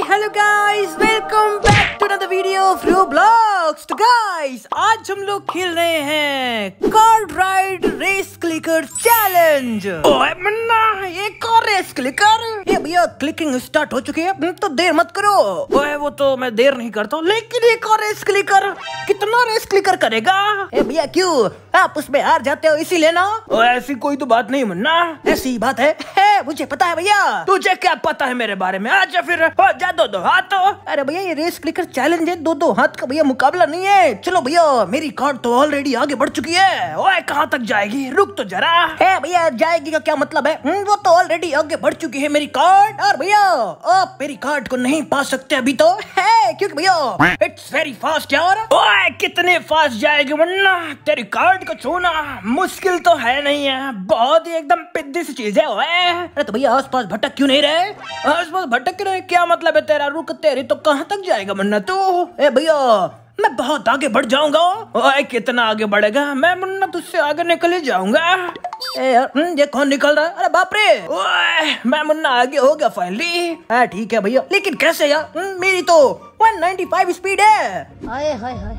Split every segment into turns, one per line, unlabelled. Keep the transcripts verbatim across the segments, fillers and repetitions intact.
Hello guys, welcome back to another video of Roblox। तो guys, आज हम लोग खेल रहे हैं car ride race clicker challenge. ओए मन्ना, ये कार रेस क्लिकर, ये भैया क्लिकिंग स्टार्ट हो चुकी है तो देर मत करो। ओए वो तो मैं देर नहीं करता, लेकिन ये कार रेस क्लिकर कितना रेस क्लिकर करेगा? ए भैया क्यों, आप उसमें हार जाते हो इसीलिए ना? ऐसी कोई तो बात नहीं मन्ना, ऐसी बात है, है मुझे पता है भैया। तुझे क्या पता है मेरे बारे में? आजा फिर, हो जा दो दो हाथ। अरे भैया ये रेस क्लिकर चैलेंज है, दो दो हाथ का भैया मुकाबला नहीं है। चलो भैया, मेरी कार तो ऑलरेडी आगे बढ़ चुकी है। ओए कहाँ तक जाएगी? रुक तो जरा। है भैया, जाएगी का क्या मतलब है? वो तो ऑलरेडी आगे बढ़ चुकी है मेरी कार। और भैया आप मेरी कार को नहीं पा सकते अभी तो, है क्योंकि भैया इट्स वेरी फास्ट यार। ओए कितने फास्ट जाएगी वरना तेरी कार को छूना मुश्किल तो है नहीं है, बहुत ही एकदम पिद्दी सी चीज है। ओए अरे तो भैया आसपास भटक क्यों नहीं रहे? आसपास भटक रहे क्या मतलब है तेरा? रुक तेरी तो कहाँ तक जाएगा वरना तू? ए भैया मैं बहुत आगे बढ़ जाऊंगा। ओए कितना आगे बढ़ेगा? मैं मुन्ना तुझसे आगे निकल ही जाऊंगा। ए यार ये कौन निकल रहा है? अरे बाप रे, ओए मैं मुन्ना आगे हो गया फाइनली। हाँ ठीक है भैया, लेकिन कैसे यार? मेरी तो वन नाइंटी फाइव स्पीड है। हाय हाय हाय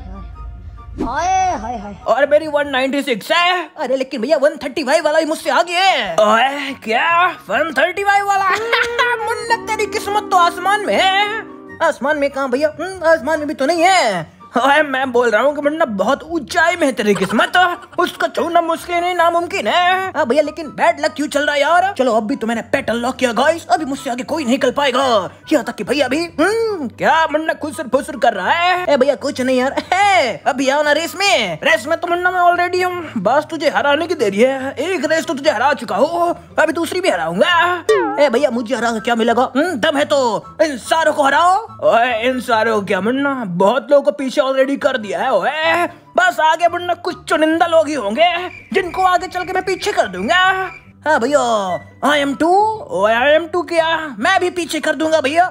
हाय हाय हाय, और मेरी वन नाइंटी सिक्स है। अरे लेकिन भैया वन थर्टी फाइव वाला ही मुझसे आगे है। ओए क्या वन थर्टी फाइव वाला? मुन्ना तेरी किस्मत तो आसमान में है। आसमान में कहाँ भैया? आसमान में भी तो नहीं है। ओए मैं बोल रहा हूँ कि मुन्ना बहुत ऊंचाई में है तेरी किस्मत, उसको छूना मुश्किल नहीं नामुमकिन है। हाँ भैया, लेकिन बैड लक क्यों चल रहा है यार? चलो अभी तो मैंने पेट अनलॉक किया गाइस, अभी मुझसे आगे कोई नहीं निकल पाएगा। यहाँ तक कि भैया भी क्या मुन्ना खुसर फुसर कर रहा है? ए भैया कुछ नहीं यार, है अभी आओ ना रेस में। रेस में तो मुन्ना मैं ऑलरेडी हूँ, बस तुझे हराने की देरी है। एक रेस तो तुझे हरा चुका हूँ, अभी दूसरी भी हराऊंगा। ए भैया मुझे हरा क्या मिलेगा? दम है तो इन सारों को हराओ। ओए इन सारों को क्या मुन्ना, बहुत लोगों को पीछे ऑलरेडी कर दिया है। ओए बस आगे मुन्ना कुछ चुनिंदा लोग ही होंगे जिनको आगे चल के मैं पीछे कर दूंगा। हाँ भैया I am too, I am too क्या मैं भी पीछे कर दूंगा भैया।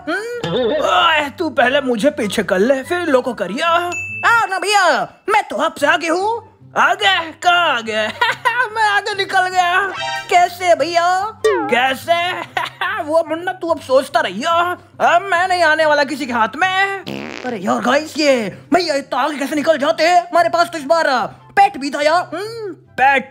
तू पहले मुझे पीछे कर ले फिर लोगों को करिया। आ ना भैया, मैं तो आपसे आगे हूँ। आगे कहाँ आगे? मैं आगे निकल गया। कैसे भैया? कैसे? वो मुन्ना तू अब सोचता रहियो, अब मैं नहीं आने वाला किसी के हाथ में। अरे यार गाइस, ये भैया इतना आगे कैसे निकल जाते हैं? हमारे पास तो इस बार पेट भी था यार। पेट?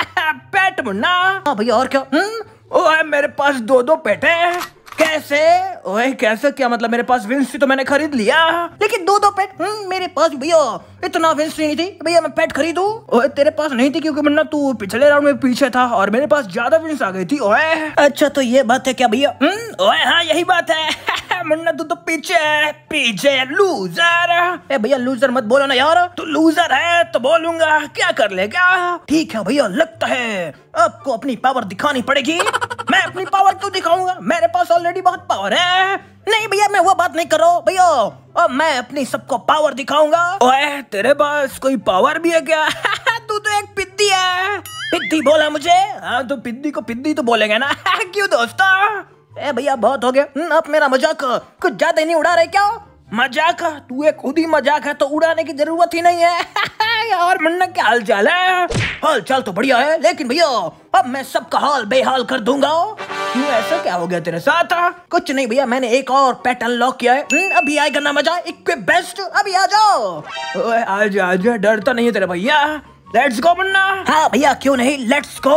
पेट मुन्ना? हाँ भैया और क्या? ओए मेरे पास दो दो पेट है। कैसे? ओए कैसे क्या मतलब? मेरे पास विंसी तो मैंने खरीद लिया, लेकिन दो दो पेट मेरे पास भैया इतना विंसी नहीं थी भैया मैं पेट खरीदूं। ओए तेरे पास नहीं थी क्योंकि मुन्ना तू पिछले राउंड में पीछे था और मेरे पास ज्यादा विंस आ गई थी। ओए अच्छा तो ये बात है क्या भैया? ओए हाँ यही बात है। मुन्ना तू तो पीछे है, पीछे लूजर। ए भैया लूजर मत बोलो ना यार, तू लूजर है तो बोलूंगा, क्या कर लेगा? ठीक है भैया, लगता है आपको अपनी पावर दिखानी पड़ेगी। मैं अपनी पावर क्यों दिखाऊंगा? मेरे पास ऑलरेडी बहुत पावर है। नहीं भैया मैं वो बात नहीं कर रहा हूँ भैया, अब मैं अपनी सबको पावर दिखाऊंगा। ओए तेरे पास कोई पावर भी है क्या? तू तो एक पिद्दी है। पिद्दी बोला मुझे? हाँ तो पिद्दी को पिद्दी तो बोलेंगे ना। क्यों दोस्तों? ए भैया बहुत हो गया, आप मेरा मजाक कुछ ज्यादा ही नहीं उड़ा रहे क्या? मजाक? तू एक खुद ही मजाक है तो उड़ाने की जरूरत ही नहीं है। यार मुन्ना क्या हाल चाल है? हाल चाल तो बढ़िया है, लेकिन भैया अब मैं सबका हाल बेहाल कर दूंगा। क्यों, ऐसा क्या हो गया तेरे साथ? कुछ नहीं भैया, मैंने एक और पेट अनलॉक किया है, अभी आएगा ना मजा। इक्विप बेस्ट, अभी आ जाओ। ओए आजा आजा, डरता नहीं है तेरा भैया। Let's go Munna. हाँ भैया क्यों नहीं, let's go.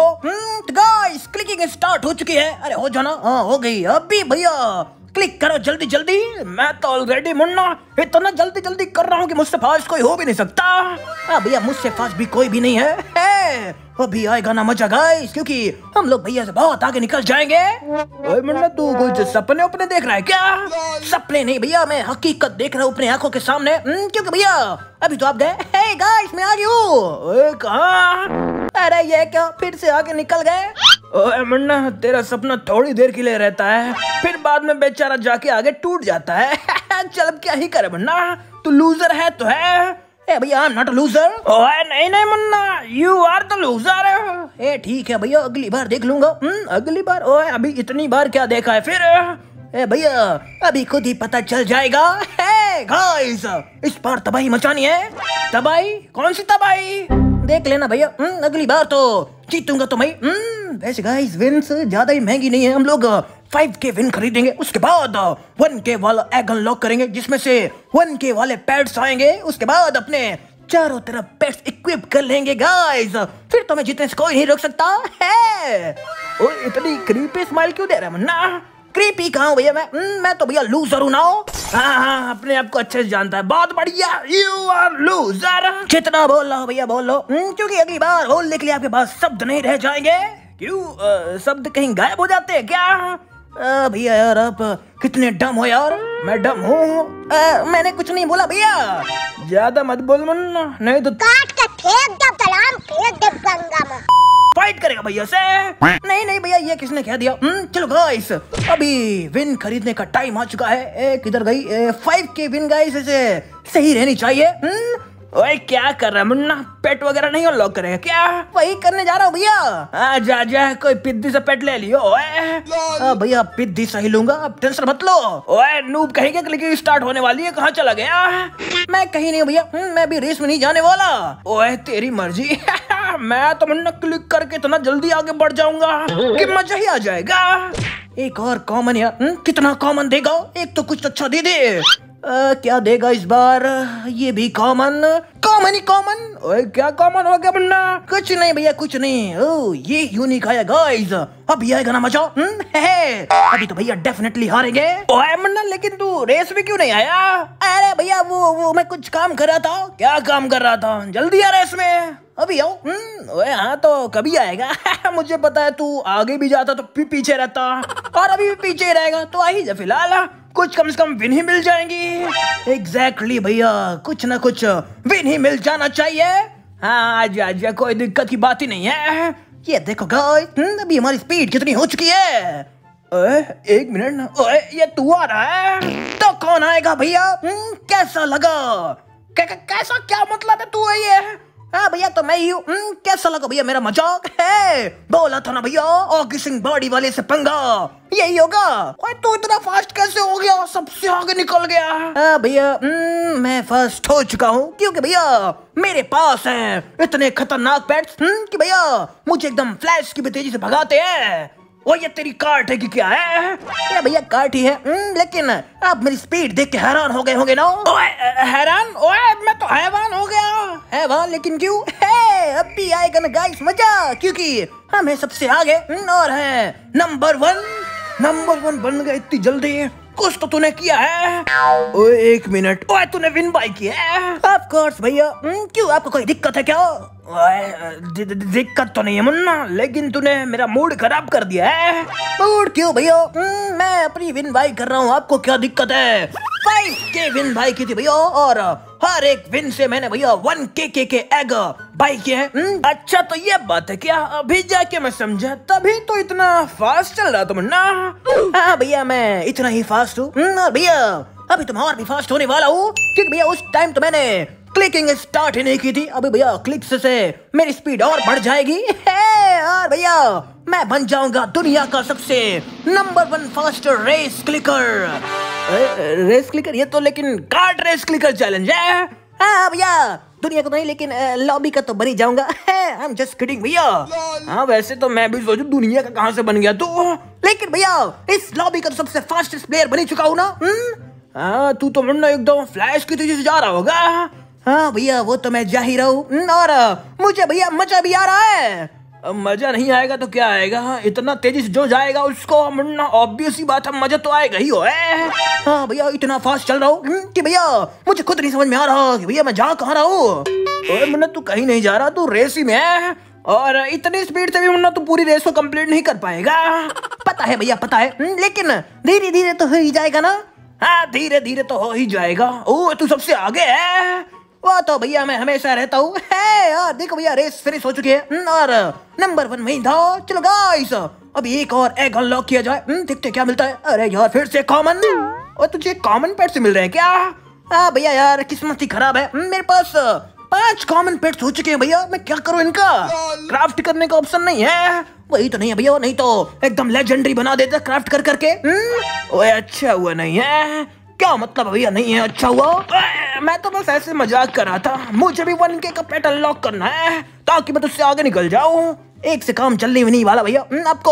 Guys clicking start हो चुकी है। अरे हो जाना। हाँ हो गई। अभी भैया क्लिक करो जल्दी जल्दी। मैं तो ऑलरेडी मुन्ना इतना जल्दी जल्दी कर रहा हूँ कि मुझसे फास्ट कोई हो भी नहीं सकता। हाँ भैया मुझसे फास्ट भी कोई भी नहीं है, है। अभी आएगा ना मजा गाइस, क्योंकि हम लोग भैया से बहुत आगे निकल जाएंगे। ओए मुन्ना तू कुछ सपने उपने देख रहा है क्या? सपने नहीं भैया, मैं हकीकत देख रहा हूँ अपनी आंखों के सामने, क्योंकि भैया अभी तो आप गए। हे गाइस मैं आ गई हूँ। कहाँ? अरे ये क्या, फिर से आगे निकल गए? ओए मुन्ना तेरा सपना थोड़ी देर के लिए रहता है, फिर बाद में बेचारा जाके आगे टूट जाता है। चल अब क्या ही करे मुन्ना, तू लूजर है तो है। ए भैया I am not a loser. ओए नहीं नहीं Munna, you are the loser. ए ठीक है भैया, अगली बार देख लूंगा। अगली बार? ओए अभी इतनी बार क्या देखा है फिर? ए भैया अभी खुद ही पता चल जाएगा। हे गाइस इस बार तबाही मचानी है। तबाही? कौन सी तबाही? देख लेना भैया, अगली बार तो जीतूंगा तो मैं। वैसे गाइस विंस ज्यादा ही महंगी नहीं है, हम लोग फाइव के विन खरीदेंगे, उसके बाद वन के वाला एग अनलॉक करेंगे जिसमें से वन के वाले पेट्स आएंगे, उसके बाद अपने चारों तरफ पेट्स इक्विप कर लेंगे गाइस, फिर तुम्हें जीतने से कोई नहीं रोक सकता है। ओए इतनी क्रीपी स्माइल क्यों दे रहा है मुन्ना? क्रीपी कहाँ हूँ भैया मैं? मैं तो भैया लूजर हूँ ना। हाँ हाँ अपने आप को अच्छे से जानता है, बहुत बढ़िया। You are loser. जितना बोल रहा हो भैया बोल लो, क्योंकि अगली बार बोलने के लिए आपके पास शब्द नहीं रह जाएंगे। क्यों शब्द कहीं गायब हो जाते हैं क्या? भैया यार आप कितने डम हो यार। मैं डम हूँ? मैंने कुछ नहीं बोला भैया। ज्यादा मत बोल मुन्ना, नहीं तो
काट के फेंक दे कलाम, फेंक दे गंगा में।
फाइट करेगा भैया से? नहीं नहीं भैया ये किसने कह दिया? चलो गाइस अभी विन खरीदने का टाइम आ चुका है। किधर गई फाइव के विन गाइस? इसे सही रहनी चाहिए। हुँ? ओए क्या कर रहा है मुन्ना? पेट वगैरह नहीं अनलॉक करेगा क्या? वही करने जा रहा हूँ भैया। आ, जा जा कोई पिद्दी से पेट ले लियो। ओए भैया पिद्दी सही लूंगा, अब टेंशन मत लो। ओए नूब कहेंगे क्लिकिंग स्टार्ट होने वाली है, कहाँ चला गया? मैं कहीं नहीं भैया, मैं भी रेस में नहीं जाने वाला। ओए तेरी मर्जी। मैं तो मुन्ना क्लिक करके इतना जल्दी आगे बढ़ जाऊंगा कि मजा ही आ जाएगा। एक और कॉमन यार, कितना कॉमन देगा? एक तो कुछ अच्छा दे दे। आ, क्या देगा इस बार? ये भी कॉमन, कॉमन ही कॉमन। ओए क्या कॉमन हो गया मुन्ना? कुछ नहीं भैया कुछ नहीं। ओ ये यूनिक आया गाइस, अभी आएगा ना मजा। है अभी तो भैया डेफिनेटली हारेंगे। ओए मुन्ना लेकिन तू रेस में क्यों नहीं आया? अरे भैया वो वो मैं कुछ काम कर रहा था। क्या काम कर रहा था? जल्दी आ रेस में। अभी आओ। ओए हाँ तो कभी आएगा? मुझे पता है तू आगे भी जाता तो भी पीछे रहता, और अभी भी पीछे ही रहेगा, तो आ ही जा फिलहाल। कुछ कम से कम विन ही मिल जाएंगी। एग्जैक्टली भैया कुछ ना कुछ विन ही मिल जाना चाहिए। हाँ आजा आजा कोई दिक्कत की बात ही नहीं है। ये देखो गाइस अभी हमारी स्पीड कितनी हो चुकी है। ओए एक मिनट ना। ओए ये तू आ रहा है तो कौन आएगा भैया? कैसा लगा? कै, कैसा क्या मतलब है? तू है ये? हाँ भैया तो मैं ही हूँ। कैसा लगा भैया मेरा मजाक? है बोला था ना भैया ऑगी सिंह बॉडी वाले से पंगा यही होगा। ओए तू इतना फास्ट कैसे हो गया? सबसे आगे निकल गया। हाँ भैया मैं फास्ट हो चुका हूँ क्योंकि भैया मेरे पास हैं इतने खतरनाक पेट्स कि भैया मुझे एकदम फ्लैश की भी तेजी से भगाते हैं। वो ये तेरी कार्ट है कि क्या है? ये भैया कार्ट ही है, लेकिन आप मेरी स्पीड देख के हैरान हो गए होंगे ना? ओए हैरान? ओए मैं तो हैवान हो गया। हैवान लेकिन क्यों? है अब भी आएगा ना गाइस मजा, क्योंकि हम है सबसे आगे और है नंबर वन। नंबर वन बन गए इतनी जल्दी? कुछ तो तूने किया है। ओए एक मिनट, ओए तूने विन बाय किया है? ऑफ कोर्स भैया। क्यों आपको कोई दिक्कत है क्या? ओए दिक्कत तो नहीं है मुन्ना, लेकिन तूने मेरा मूड खराब कर दिया है। मूड क्यों भैया? मैं अपनी विन बाय कर रहा हूँ, आपको क्या दिक्कत है? फाइव के विन बाय की थी भैया, और हर एक विन से मैंने भैया वन के के के एग बाय किए हैं। अच्छा तो ये बात है क्या? अभी जाके मैं समझा, तभी तो इतना फास्ट चल रहा था मुन्ना। हाँ भैया मैं इतना ही फास्ट हूँ, और भैया अभी तुम और भी फास्ट होने वाला हूँ, क्योंकि भैया उस टाइम तो मैंने क्लिकिंग स्टार्ट ही नहीं की थी। अभी भैया क्लिक से, से मेरी स्पीड और बढ़ जाएगी है, और भैया मैं बन जाऊंगा दुनिया का सबसे number one fast race clicker. Race clicker? ये तो लेकिन कार्ट रेस क्लिकर चैलेंज है। हाँ भैया दुनिया को नहीं लेकिन लॉबी का तो बन ही जाऊंगा। आई एम जस्ट किडिंग भैया। हाँ वैसे तो मैं भी सोचूं दुनिया का कहाँ से बन गया तू, लेकिन भैया इस लॉबी का तो सबसे फास्टेस्ट प्लेयर बन ही चुका हूँ ना। हाँ तू तो मुन्ना एकदम फ्लैश की तेजी से जा रहा होगा। हाँ भैया वो तो मैं जा ही रहा हूँ, और मुझे भैया मजा भी आ रहा है। अब मजा नहीं आएगा तो क्या आएगा? इतना तेजी से जो जाएगा उसको मुन्ना ऑब्वियस ही बात है मजा तो आएगा ही हो। हाँ भैया इतना फास्ट चल रहा हूँ कि भैया मुझे खुद नहीं समझ में आ रहा कि भैया मैं जा कहाँ रहा हूँ। और मुन्ना तू कहीं नहीं जा रहा, तू रेस ही में है, और इतनी स्पीड से भी मुन्ना तू पूरी रेस को कंप्लीट नहीं कर पाएगा। पता है भैया पता है, लेकिन धीरे धीरे तो हो ही जाएगा ना। हाँ धीरे धीरे तो हो ही जाएगा। ओ तू सबसे आगे है। वो तो भैया मैं हमेशा रहता हूँ। यार देखो भैया रेस फिनिश हो चुकी है, और नंबर वन में था। चलो गाइस अभी एक और एग अनलॉक किया जाए, देखते क्या मिलता है। अरे यार फिर से कॉमन, और तुझे कॉमन पेट से मिल रहे हैं क्या? हाँ भैया यार किस्मत ही खराब है, मेरे पास पांच कॉमन पेट्स हो चुके हैं भैया। मैं क्या करूँ इनका? क्राफ्ट करने का ऑप्शन नहीं है। वही तो नहीं है भैया, नहीं तो एकदम लेजेंडरी बना देता क्राफ्ट कर करके। ओए अच्छा हुआ नहीं है। क्या मतलब भैया नहीं है अच्छा हुआ? मैं तो बस ऐसे मजाक कर रहा था, मुझे भी वन के का पेट अनलॉक करना है ताकि मैं तुझसे आगे निकल जाऊं। एक से काम चलने भी नहीं वाला भैया, आपको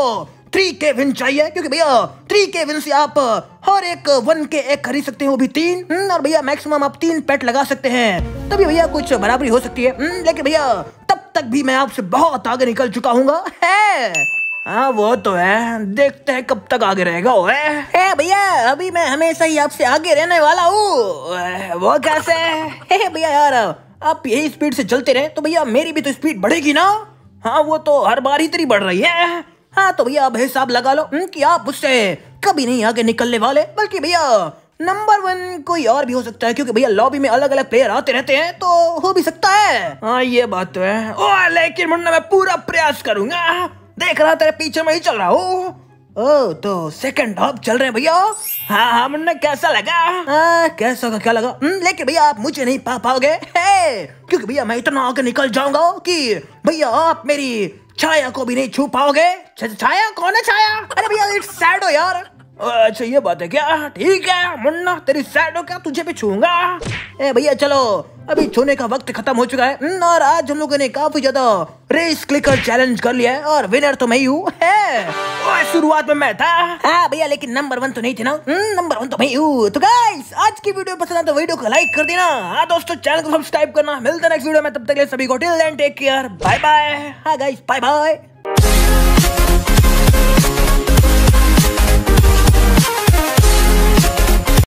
थ्री के विन चाहिए, क्योंकि भैया थ्री के विन से आप हर एक वन के एक खरीद सकते हैं, वो भी तीन। और भैया मैक्सिमम आप तीन पेट लगा सकते हैं, तभी भैया कुछ बराबरी हो सकती है। लेकिन भैया तब तक भी मैं आपसे बहुत आगे निकल चुका हूँ है। हाँ वो तो है, देखते हैं कब तक आगे रहेगा वो है भैया। अभी मैं हमेशा ही आपसे आगे रहने वाला हूँ। वो कैसे है भैया? यार आप यही स्पीड से चलते रहे तो भैया मेरी भी तो स्पीड बढ़ेगी ना। हाँ वो तो हर बार ही तेरी बढ़ रही है। हाँ तो भैया अब हिसाब लगा लो कि आप उससे कभी नहीं आगे निकलने वाले, बल्कि भैया नंबर वन कोई और भी हो सकता है, क्योंकि भैया लॉबी में अलग अलग प्लेयर आते रहते हैं, तो हो भी सकता है। हाँ ये बात तो है। ओ लेकिन मुन्ना मैं पूरा प्रयास करूंगा। देख रहा तेरे पीछे में ही चल रहा हूँ। ओ तो सेकंड हाफ चल रहे हैं भैया। हाँ हाँ मुन्ना कैसा लगा? हाँ कैसा का क्या लगा? लेकिन भैया आप मुझे नहीं पा पाओगे, क्योंकि भैया मैं इतना आगे निकल जाऊंगा कि भैया आप मेरी छाया को भी नहीं छू पाओगे। छाया कौन है छाया? अरे भैया इट्स शैडो यार। अच्छा ये बात है क्या? ठीक है मुन्ना तेरी शैडो क्या तुझे भी छूंगा। ए भैया चलो अभी छूने का वक्त खत्म हो चुका है, और आज हम लोगों ने काफी ज्यादा रेस क्लिकर चैलेंज कर लिया है, और विनर तो मैं ही हूँ है। शुरुआत में मैं था। हाँ भैया लेकिन नंबर वन तो नहीं थे ना। नंबर वन तो मैं ही हूँ। तो गाइस आज की वीडियो पसंद आए तो वीडियो को लाइक कर देना। हाँ दोस्तों चैनल को सब्सक्राइब करना। मिलते हैं नेक्स्ट वीडियो में, तब तक के लिए सभी को till then take care, bye bye. हाँ गाइस बाय बाय।